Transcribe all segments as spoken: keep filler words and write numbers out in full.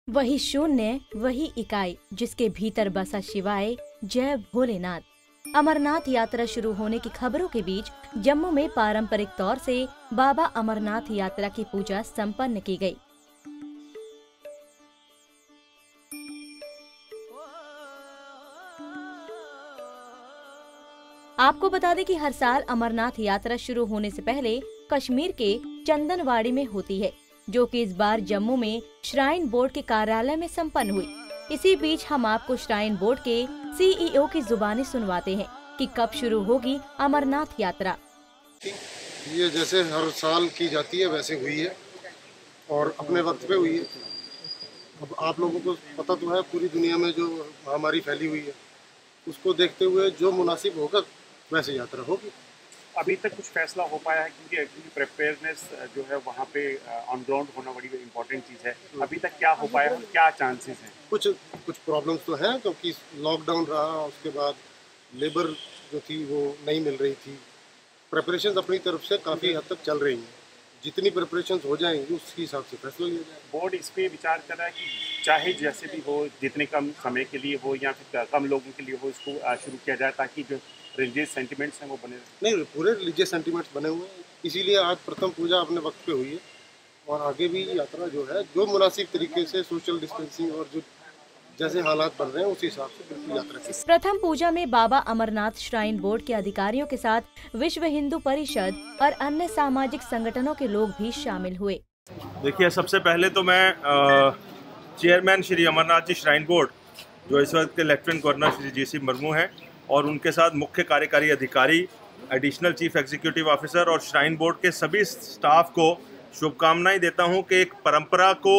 वही शून्य, वही इकाई, जिसके भीतर बसा शिवाय, जय भोलेनाथ। अमरनाथ यात्रा शुरू होने की खबरों के बीच जम्मू में पारंपरिक तौर से बाबा अमरनाथ यात्रा की पूजा संपन्न की गई। आपको बता दें कि हर साल अमरनाथ यात्रा शुरू होने से पहले कश्मीर के चंदनवाड़ी में होती है, जो कि इस बार जम्मू में श्राइन बोर्ड के कार्यालय में संपन्न हुई। इसी बीच हम आपको श्राइन बोर्ड के सीईओ की जुबानी सुनवाते हैं कि कब शुरू होगी अमरनाथ यात्रा। ये जैसे हर साल की जाती है वैसे हुई है और अपने वक्त पे हुई है। अब आप लोगों को पता तो है, पूरी दुनिया में जो महामारी फैली हुई है उसको देखते हुए जो मुनासिब होगा वैसे यात्रा होगी। अभी तक कुछ फैसला हो पाया है क्योंकि एक्चुअली प्रिपेयरनेस जो है वहाँ पे ऑन ग्राउंड होना बड़ी इम्पोर्टेंट चीज़ है। अभी तक क्या हो पाया है, क्या चांसेस हैं? कुछ कुछ प्रॉब्लम्स तो हैं क्योंकि लॉकडाउन रहा, उसके बाद लेबर जो थी वो नहीं मिल रही थी। प्रिपरेशंस अपनी तरफ से काफ़ी हद तक चल रही हैं। जितनी प्रिपरेशंस हो जाएंगी उसके हिसाब से फैसला लिया जाएगा। बोर्ड इस पे विचार कर रहा है कि चाहे जैसे भी हो, जितने कम समय के लिए हो या फिर कम लोगों के लिए हो, इसको शुरू किया जाए ताकि जो रिलीजियस सेंटिमेंट्स हैं वो बने रहे। नहीं, पूरे रिलीजियस सेंटिमेंट्स बने हुए हैं, इसीलिए आज प्रथम पूजा अपने वक्त पे हुई है और आगे भी यात्रा जो है जो मुनासिब तरीके से सोशल डिस्टेंसिंग और जो जैसे हालात बन रहे हैं उस हिसाब से बिल्कुल यात्रा की। प्रथम पूजा में बाबा अमरनाथ श्राइन बोर्ड के अधिकारियों के साथ विश्व हिंदू परिषद और अन्य सामाजिक संगठनों के लोग भी शामिल हुए। देखिए, सबसे पहले तो मैं chairman Shri Amarnath ji shrine board जो इस वक्त के lieutenant governor Shri G C Murmu हैं और उनके साथ मुख्य कार्यकारी अधिकारी, एडिशनल चीफ एग्जीक्यूटिव ऑफिसर और श्राइन बोर्ड के सभी स्टाफ को शुभकामनाएं देता हूं कि एक परंपरा को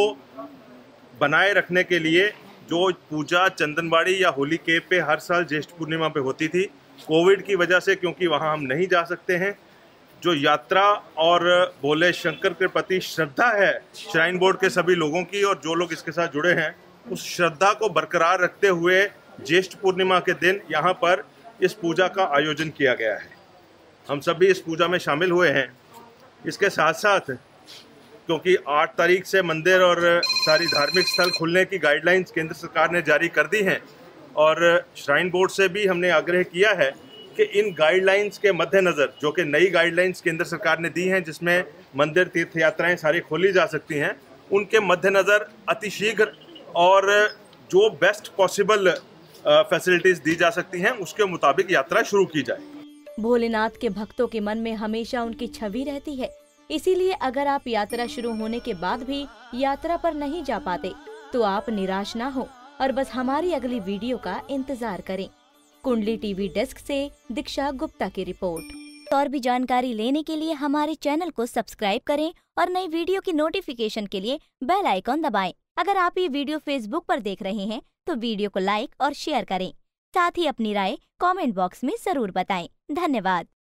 बनाए रखने के लिए जो पूजा चंदनवाड़ी या होली केप पे हर साल ज्येष्ठ पूर्णिमा पे होती थी, कोविड की वजह से क्योंकि वहां हम नहीं जा सकते हैं, जो यात्रा और भोले शंकर के प्रति श्रद्धा है श्राइन बोर्ड के सभी लोगों की और जो लोग इसके साथ जुड़े हैं, उस श्रद्धा को बरकरार रखते हुए ज्येष्ठ पूर्णिमा के दिन यहाँ पर इस पूजा का आयोजन किया गया है। हम सभी इस पूजा में शामिल हुए हैं। इसके साथ साथ क्योंकि आठ तारीख से मंदिर और सारी धार्मिक स्थल खुलने की गाइडलाइंस केंद्र सरकार ने जारी कर दी हैं और श्राइन बोर्ड से भी हमने आग्रह किया है कि इन गाइडलाइंस के मद्देनज़र, जो कि नई गाइडलाइंस केंद्र सरकार ने दी हैं जिसमें मंदिर तीर्थ यात्राएँ सारी खोली जा सकती हैं, उनके मद्देनज़र अतिशीघ्र और जो बेस्ट पॉसिबल फैसिलिटीज दी जा सकती हैं उसके मुताबिक यात्रा शुरू की जाए। भोलेनाथ के भक्तों के मन में हमेशा उनकी छवि रहती है, इसीलिए अगर आप यात्रा शुरू होने के बाद भी यात्रा पर नहीं जा पाते तो आप निराश ना हो और बस हमारी अगली वीडियो का इंतजार करें। कुंडली टीवी डेस्क से दीक्षा गुप्ता की रिपोर्ट। और भी जानकारी लेने के लिए हमारे चैनल को सब्सक्राइब करें और नई वीडियो की नोटिफिकेशन के लिए बेल आइकॉन दबाएं। अगर आप ये वीडियो फेसबुक पर देख रहे हैं तो वीडियो को लाइक और शेयर करें। साथ ही अपनी राय कमेंट बॉक्स में जरूर बताएं। धन्यवाद।